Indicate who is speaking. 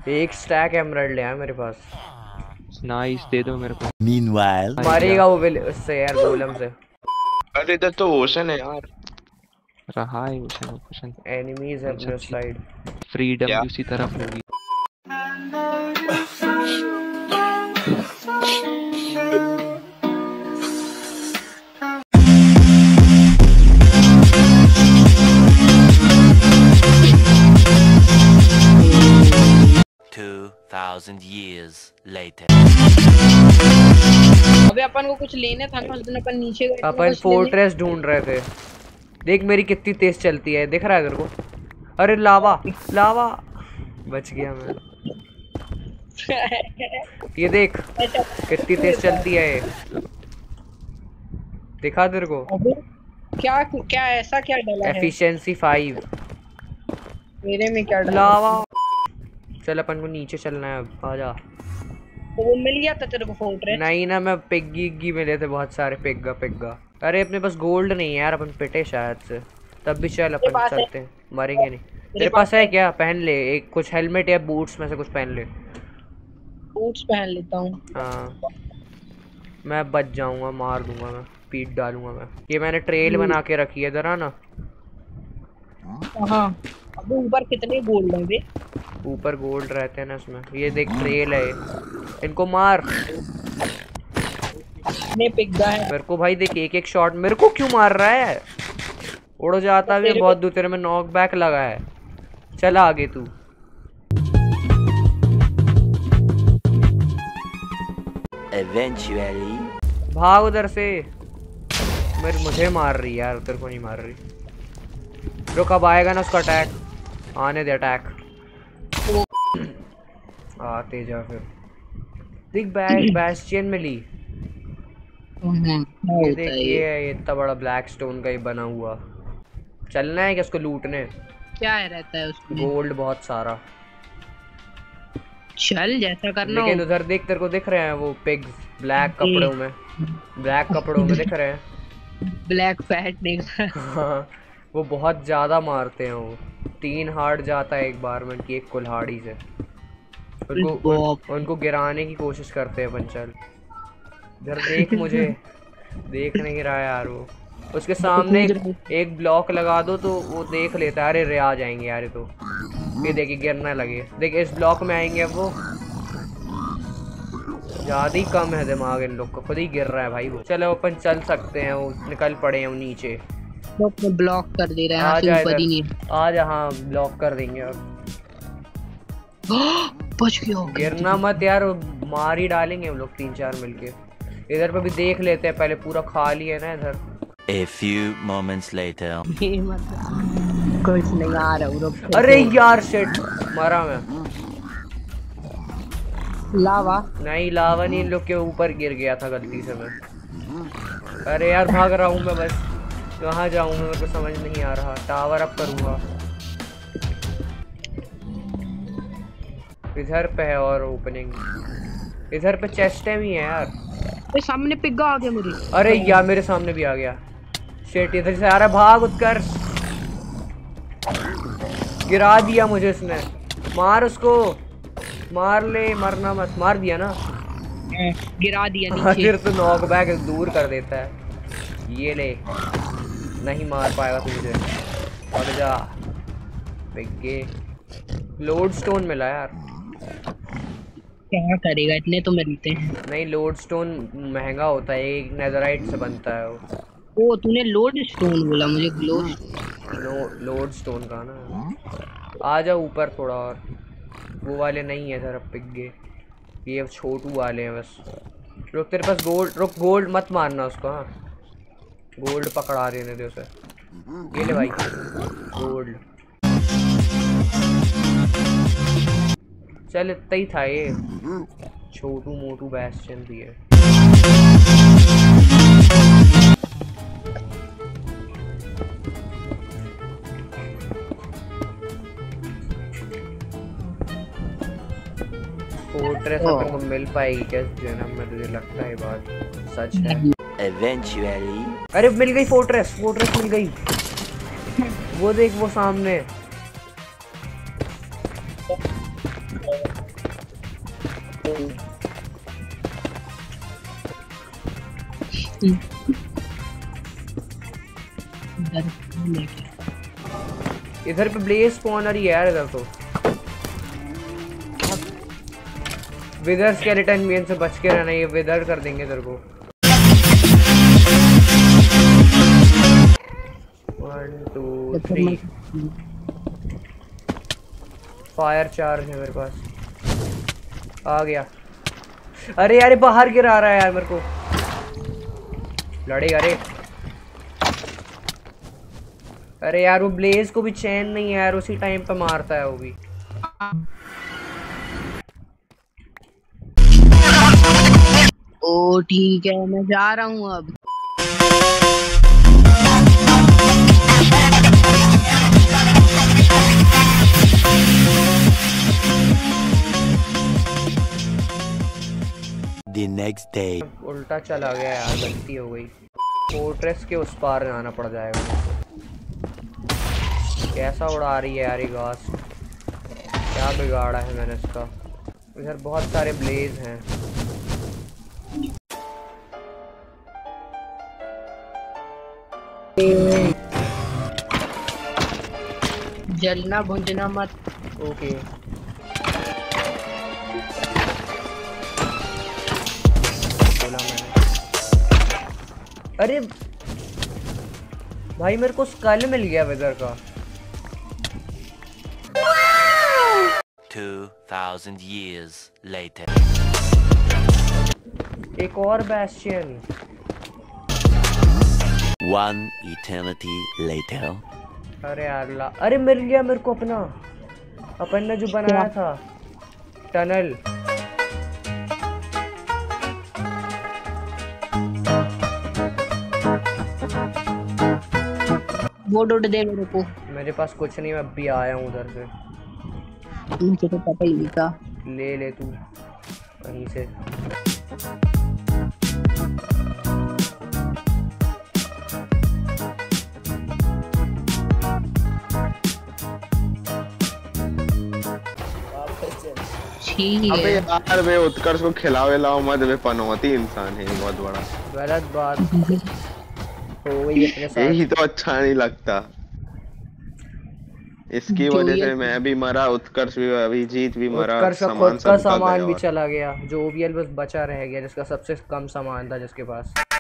Speaker 1: एक stack emerald है मेरे पास।
Speaker 2: नाइस, दे दो मेरे को।
Speaker 3: Meanwhile,
Speaker 1: मारेगा वो विल उससे यार, गोलम से।
Speaker 4: अरे इधर तो ओशन है यार।
Speaker 2: रहा है ओशन ओशन।
Speaker 1: एनिमीज है अपने साइड।
Speaker 2: फ्रीडम
Speaker 4: क्या?
Speaker 2: भी उसी तरफ होगी।
Speaker 3: years later.
Speaker 5: अबे अपन को कुछ लेने था ना, उस दिन अपन नीचे गए थे,
Speaker 1: अपन
Speaker 5: कुछ
Speaker 1: फोर्ट्रेस ढूंढ रहे थे। देख मेरी कितनी तेज चलती है, दिख रहा है तेरे को? अरे लावा लावा, बच गया मैं। ये देख कितनी तेज चलती है ये, दिखा तेरे को?
Speaker 5: अबे क्या क्या ऐसा क्या डला है?
Speaker 1: एफिशिएंसी 5।
Speaker 5: मेरे में क्या डला?
Speaker 1: लावा। चल अपन को नीचे चलना है अब, आजा।
Speaker 5: तो वो मिल गया था तेरे को फोर्ट्रेस?
Speaker 1: नहीं ना, मैं पिग्गी मिले थे बहुत सारे, पिग्गा। अरे अपने पास गोल्ड नहीं है यार, अपन पिटे शायद से। तब भी चल अपन चलते हैं, मरेंगे नहीं। तेरे पास है क्या? पहन ले एक, कुछ हेलमेट या बूट्स में से कुछ पहन ले।
Speaker 5: बूट्स पहन लेता हूँ।
Speaker 1: हाँ मैं बच जाऊंगा, मार दूंगा मैं, पीट डालूंगा मैं। ये मैंने ट्रेल बना के रखी है, इधर आना।
Speaker 5: हाँ अबे ऊपर कितने गोल्ड हैं बे?
Speaker 1: ऊपर गोल्ड रहते हैं ना इसमें। ये देख ट्रेल है, इनको मार।
Speaker 5: ने पिग्गा है
Speaker 1: मेरे को भाई देख, एक शॉट मेरे को क्यों मार रहा है? उड़ जाता भी बहुत दूर, तेरे में नॉक बैक लगा है। चल आगे तू।
Speaker 3: Eventually,
Speaker 1: भाग उधर से। मुझे मार रही यार, तेरे को नहीं मार रही। रुक, अब आएगा ना उसका अटैक, आने दे अटैक। आते जा फिर। देख बैस्टियन मिली। ये देख, ये है इतना बड़ा ब्लैक स्टोन का ही बना हुआ। चलना है क्या उसको लूटने?
Speaker 5: क्या रहता है उसमें?
Speaker 1: गोल्ड बहुत सारा।
Speaker 5: चल जैसा करना हो।
Speaker 1: लेकिन उधर देख, तेरे को दिख रहे हैं वो पिग्स ब्लैक कपड़ों में, दिख रहे हैं।
Speaker 5: ब्लैक फैट नहीं।
Speaker 1: हाँ वो बहुत ज्यादा मारते हैं वो। 3 हार्ट जाता है एक बार में कि एक कुल्हाड़ी से। उनको गिराने की कोशिश करते हैं अपन। चल इधर देख, मुझे देख नहीं रहा है यार वो। उसके सामने एक ब्लॉक लगा दो तो वो देख लेता है। अरे रे आ जाएंगे यार, तो ये देखिए गिरने लगे। देख इस ब्लॉक में आएंगे अब वो। ज्यादा ही कम है दिमाग इन लोग को, खुद ही गिर रहा है भाई वो। चलो अपन चल सकते हैं, वो निकल पड़े हैं वो नीचे।
Speaker 5: ब्लॉक कर दे रहे हैं।
Speaker 1: आजा हाँ ब्लॉक कर देंगे अब।
Speaker 5: बच गया।
Speaker 1: गिरना मत यार, मार ही डालेंगे हम लोग 3-4 मिलके। इधर पे भी देख लेते हैं पहले, पूरा खाली है ना इधर।
Speaker 3: A few moments later.
Speaker 5: कुछ नहीं आ रहा।
Speaker 1: अरे यार शिट, मरा मैं।
Speaker 5: लावा
Speaker 1: नहीं, लावा नहीं, इन लोग के ऊपर गिर गया था गलती से मैं। अरे यार भाग रहा हूँ मैं, बस कहाँ जाऊँ मेरे को समझ नहीं आ रहा। टावर अप करूँगा। इधर पे है और ओपनिंग, इधर पे चेस्ट भी है यार।
Speaker 5: सामने पिग्गा आ गया मेरे।
Speaker 1: अरे यार मेरे सामने भी आ गया। शिट, इधर से आ रहा, भाग उत्कर। गिरा दिया मुझे इसने। मार उसको, मार ले, मरना मत। मार दिया ना,
Speaker 5: गिरा दिया नीचे।
Speaker 1: फिर तो नॉक बैक दूर कर देता है। ये ले, नहीं मार पाएगा तू मुझे। हट जा पिग्गे। लोड स्टोन मिला यार।
Speaker 5: क्या करेगा, इतने तो मिलते हैं।
Speaker 1: नहीं, लोड स्टोन महंगा होता है, एक नेदराइट से बनता है वो।
Speaker 5: ओ तूने लोड स्टोन बोला, मुझे
Speaker 1: लोड स्टोन का ना। आ जा ऊपर थोड़ा और। वो वाले नहीं है सर पिग्गे, ये छोटू वाले हैं बस। रुक, तेरे पास गोल्ड, रुक गोल्ड मत मारना उसको। हाँ गोल्ड पकड़ा देने दे उसे। ये ले भाई गोल्ड। चल इतना ही था ये, छोटू मोटू बैस्टियन भी है। फोर्ट्रेस अपन को मिल पाएगी क्या जन्म में? तुझे लगता है बात सच है?
Speaker 3: Eventually.
Speaker 1: अरे मिल गई फोर्ट्रेस, मिल गई। वो देख वो सामने। इधर पे ब्लेज स्पॉनर ही है यार इधर तो। विदर स्केलेटन भी इनसे बच के रहना, ये विदर कर देंगे तेरे को। 1 2 3 फायर चार्ज है मेरे पास। आ गया। अरे यार बाहर गिरा रहा है यार मेरे को। लड़ेगा रे। अरे यार वो ब्लेज को भी चैन नहीं है यार, उसी टाइम पे मारता है वो भी।
Speaker 5: ओ ठीक है, मैं जा रहा हूँ अब।
Speaker 3: The next day.
Speaker 1: उल्टा चला गया यार, गलती हो गई। फोर्ट्रेस के उस पार जाना पड़ जाएगा। कैसा उड़ा रही है यार ये घास, क्या बिगाड़ा है मैंने इसका। इधर बहुत सारे ब्लेज हैं।
Speaker 5: जलना भुंजना मत।
Speaker 1: ओके बोला मैंने। अरे भाई मेरे को स्कल मिल गया वेदर का।
Speaker 3: 2000 years later.
Speaker 1: एक और बैस्टियन।
Speaker 3: One eternity later.
Speaker 1: अरे यार अरे मिल गया मेरे को अपना, अपन ने जो बनाया था टनल।
Speaker 5: वो डोड दे मेरे को।
Speaker 1: मेरे पास कुछ नहीं, मैं अभी आया हूँ उधर से।
Speaker 5: मुझे तो पता ही नहीं था।
Speaker 1: ले ले तू कहीं से।
Speaker 5: ठीक
Speaker 4: अबे
Speaker 5: है।
Speaker 4: यार वे उत्कर्ष को खिलावे लाओ मत, वे पनौती इंसान है बहुत बड़ा।
Speaker 1: गलत बात हो गई अपने साथ।
Speaker 4: यही तो अच्छा नहीं लगता। इसकी वजह से मैं भी मरा, उत्कर्ष भी, अभिजीत भी मरा,
Speaker 1: उत्कर्ष का
Speaker 4: सामान
Speaker 1: खुद का
Speaker 4: सबका
Speaker 1: सामान
Speaker 4: गया
Speaker 1: भी
Speaker 4: और-
Speaker 1: चला गया। जो ओबीएल बस बचा रह गया, जिसका सबसे कम सामान था जिसके पास।